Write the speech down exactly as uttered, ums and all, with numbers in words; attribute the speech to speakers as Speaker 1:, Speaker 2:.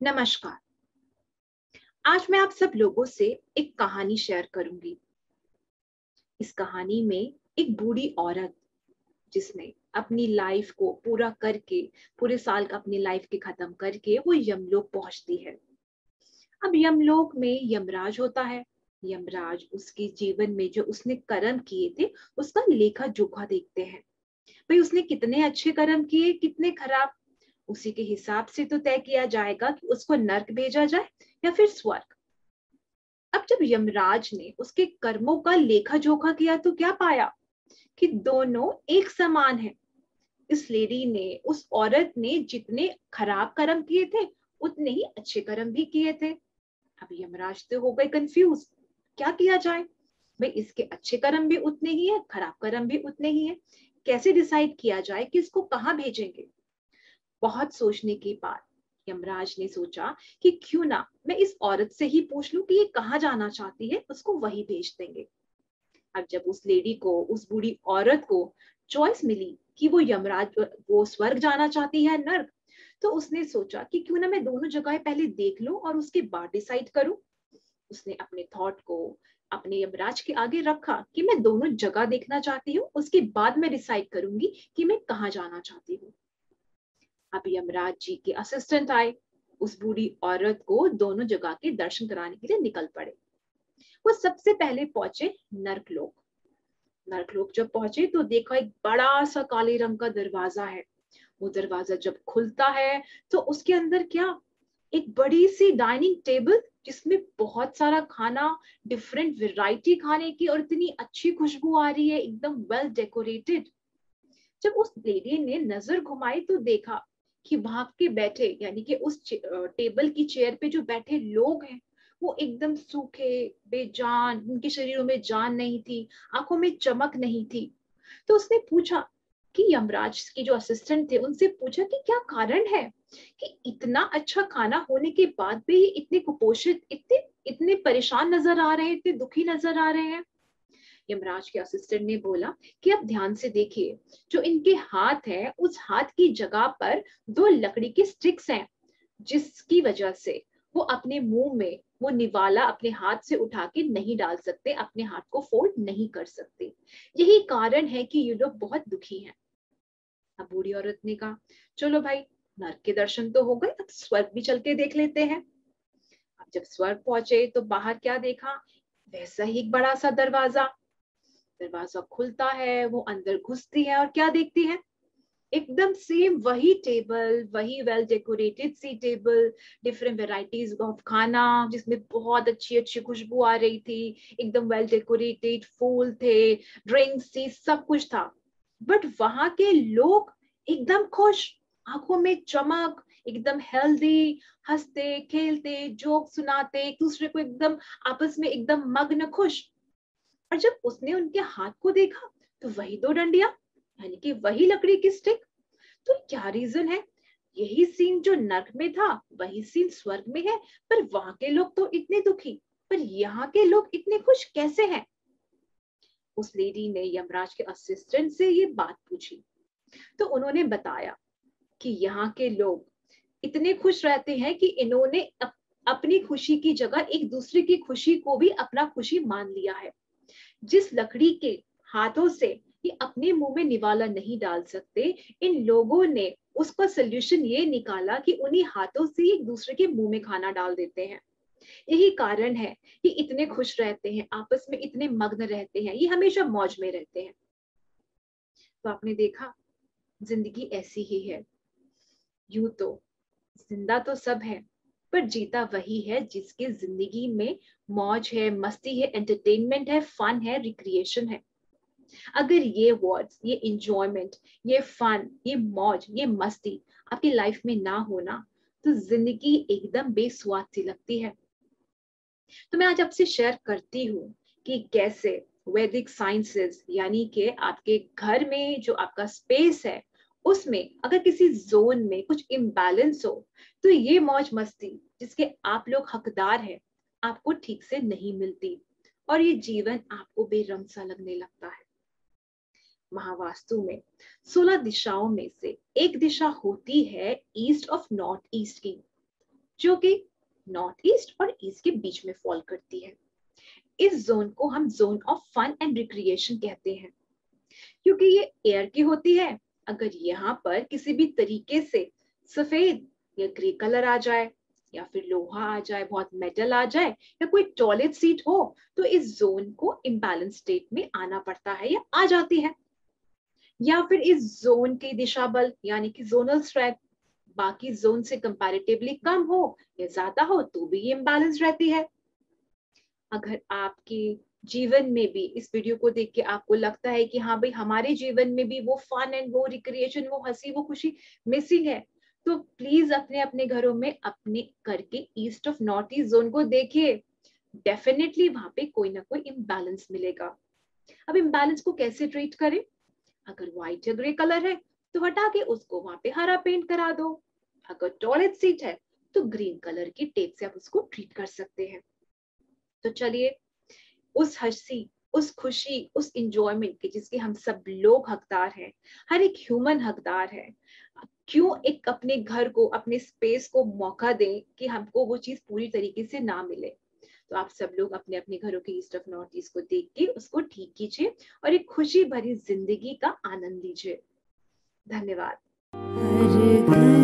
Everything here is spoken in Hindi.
Speaker 1: नमस्कार। आज मैं आप सब लोगों से एक कहानी शेयर करूंगी। इस कहानी में एक बूढ़ी औरत जिसने अपनी लाइफ को पूरा करके पूरे साल का अपनी लाइफ के खत्म करके वो यमलोक पहुंचती है। अब यमलोक में यमराज होता है। यमराज उसके जीवन में जो उसने कर्म किए थे उसका लेखा जोखा देखते हैं। भाई उसने कितने अच्छे कर्म किए, कितने खराब, उसी के हिसाब से तो तय किया जाएगा कि उसको नर्क भेजा जाए या फिर स्वर्ग। अब जब यमराज ने उसके कर्मों का लेखा जोखा किया तो क्या पाया कि दोनों एक समान है। इस लेडी ने, उस औरत ने जितने खराब कर्म किए थे उतने ही अच्छे कर्म भी किए थे। अब यमराज तो हो गए कंफ्यूज, क्या किया जाए। भाई इसके अच्छे कर्म भी उतने ही है, खराब कर्म भी उतने ही है, कैसे डिसाइड किया जाए कि इसको कहाँ भेजेंगे। बहुत सोचने के बाद यमराज ने सोचा कि क्यों ना मैं इस औरत से ही पूछ लूं कि ये कहाँ जाना चाहती है, उसको वही भेज देंगे। अब जब उस लेडी को, उस बूढ़ी औरत को चॉइस मिली कि वो यमराज, वो स्वर्ग जाना चाहती है नर्क, तो उसने सोचा कि क्यों ना मैं दोनों जगह पहले देख लूं और उसके बाद डिसाइड करूं। उसने अपने थॉट को अपने यमराज के आगे रखा कि मैं दोनों जगह देखना चाहती हूँ, उसके बाद मैं डिसाइड करूंगी कि मैं कहाँ जाना चाहती हूँ। अब यमराज जी के असिस्टेंट आए, उस बूढ़ी औरत को दोनों जगह के दर्शन कराने के लिए निकल पड़े। वो सबसे पहले पहुंचे नर्कलोक। नर्कलोक जब पहुंचे तो देखा एक बड़ा सा काले रंग का दरवाजा है। वो दरवाजा जब खुलता है तो उसके अंदर क्या, एक बड़ी सी डाइनिंग टेबल जिसमें बहुत सारा खाना, डिफरेंट वैरायटी खाने की, और इतनी अच्छी खुशबू आ रही है, एकदम वेल डेकोरेटेड। जब उस लेडी ने नजर घुमाई तो देखा कि वहां के बैठे, यानी कि उस टेबल की चेयर पे जो बैठे लोग हैं वो एकदम सूखे, बेजान, उनके शरीरों में जान नहीं थी, आंखों में चमक नहीं थी। तो उसने पूछा कि यमराज के जो असिस्टेंट थे उनसे पूछा कि क्या कारण है कि इतना अच्छा खाना होने के बाद भी ये इतने कुपोषित, इतने इतने परेशान नजर आ रहे हैं, इतने दुखी नजर आ रहे हैं। यमराज के असिस्टेंट ने बोला कि आप ध्यान से देखिए, जो इनके हाथ है उस हाथ की जगह पर दो लकड़ी के स्टिक्स हैं, जिसकी वजह से वो अपने मुंह में वो निवाला अपने हाथ से उठा के नहीं डाल सकते, अपने हाथ को फोल्ड नहीं कर सकते। यही कारण है कि ये लोग बहुत दुखी हैं। अब बूढ़ी औरत ने कहा, चलो भाई, नर्क के दर्शन तो हो गए, अब स्वर्ग भी चल के देख लेते हैं। अब जब स्वर्ग पहुंचे तो बाहर क्या देखा, वैसा ही एक बड़ा सा दरवाजा। दरवाजा खुलता है, वो अंदर घुसती है और क्या देखती है, एकदम सेम वही टेबल, वही वेल डेकोरेटेड सी टेबल, डिफरेंट वेराइटीज ऑफ खाना जिसमें बहुत अच्छी अच्छी खुशबू आ रही थी, एकदम वेल डेकोरेटेड, फूल थे, ड्रिंक्स थी, सब कुछ था। बट वहां के लोग एकदम खुश, आंखों में चमक, एकदम हेल्दी, हंसते खेलते, जोक सुनाते एक दूसरे को, एकदम आपस में एकदम मग्न खुश। और जब उसने उनके हाथ को देखा तो वही दो डंडिया, यानी कि वही लकड़ी की स्टिक। तो क्या रीजन है, यही सीन जो नर्क में था वही सीन स्वर्ग में है, पर वहां के लोग तो इतने दुखी, पर यहाँ के लोग इतने खुश कैसे हैं। उस लेडी ने यमराज के असिस्टेंट से ये बात पूछी तो उन्होंने बताया कि यहाँ के लोग इतने खुश रहते हैं कि इन्होंने अप, अपनी खुशी की जगह एक दूसरे की खुशी को भी अपना खुशी मान लिया है। जिस लकड़ी के हाथों से ये अपने मुंह में निवाला नहीं डाल सकते, इन लोगों ने उसका सोल्यूशन ये निकाला कि उन्हीं हाथों से एक दूसरे के मुंह में खाना डाल देते हैं। यही कारण है कि इतने खुश रहते हैं, आपस में इतने मग्न रहते हैं, ये हमेशा मौज में रहते हैं। तो आपने देखा, जिंदगी ऐसी ही है। यूं तो जिंदा तो सब है, पर जीता वही है जिसके जिंदगी में मौज है, मस्ती है, एंटरटेनमेंट है, फन है, रिक्रिएशन है। अगर ये वर्ड्स, ये इंजॉयमेंट, ये फन, ये मौज, ये मस्ती आपकी लाइफ में ना होना तो जिंदगी एकदम बेस्वाद सी लगती है। तो मैं आज आपसे शेयर करती हूँ कि कैसे वैदिक साइंसेस, यानी कि आपके घर में जो आपका स्पेस है उसमें अगर किसी जोन में कुछ इम्बैलेंस हो तो ये मौज मस्ती जिसके आप लोग हकदार हैं आपको ठीक से नहीं मिलती, और ये जीवन आपको बेरंग सा लगने लगता है। महावास्तु में सोलह दिशाओं में से एक दिशा होती है ईस्ट ऑफ नॉर्थ ईस्ट की। जो कि नॉर्थ ईस्ट और ईस्ट के बीच में फॉल करती है। इस जोन को हम zone of fun and recreation कहते हैं, क्योंकि ये एयर की होती है। अगर यहाँ पर किसी भी तरीके से सफेद या ग्रे कलर आ जाए, या फिर लोहा आ जाए, बहुत मेटल आ जाए, या कोई टॉयलेट सीट हो, तो इस जोन को इम्बैलेंस स्टेट में आना पड़ता है या आ जाती है। या फिर इस जोन की दिशा बल यानी कि जोनल स्ट्रेंथ बाकी जोन से कंपैरेटिवली कम हो या ज्यादा हो तो भी ये इम्बैलेंस रहती है। अगर आपके जीवन में भी इस वीडियो को देख के आपको लगता है कि हाँ भाई हमारे जीवन में भी वो फन एंड वो रिक्रिएशन, वो हंसी, वो खुशी मिसिंग है, तो प्लीज अपने अपने घरों में अपने घर के east of north east zone को देखिए। डेफिनेटली वहां पे कोई ना कोई इम्बैलेंस मिलेगा। अब इम्बैलेंस को कैसे ट्रीट करें? अगर व्हाइट या ग्रे कलर है तो हटा के उसको वहां पे हरा पेंट करा दो। अगर टॉयलेट सीट है तो ग्रीन कलर की टेप से आप उसको ट्रीट कर सकते हैं। तो चलिए उस हंसी, उस खुशी, उस इंजॉयमेंट के जिसके हम सब लोग हकदार हैं, हर एक ह्यूमन हकदार है, क्यों एक अपने घर को, अपने स्पेस को मौका दें कि हमको वो चीज पूरी तरीके से ना मिले। तो आप सब लोग अपने अपने घरों के ईस्ट ऑफ नॉर्थ ईस्ट को देख के उसको ठीक कीजिए और एक खुशी भरी जिंदगी का आनंद लीजिए। धन्यवाद।